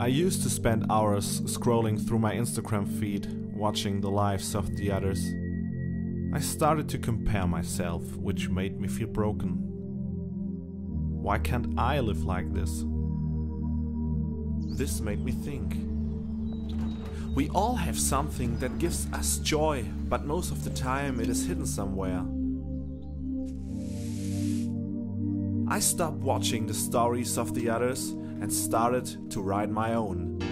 I used to spend hours scrolling through my Instagram feed, watching the lives of the others. I started to compare myself, which made me feel broken. Why can't I live like this? This made me think. We all have something that gives us joy, but most of the time it is hidden somewhere. I stopped watching the stories of the others and started to write my own.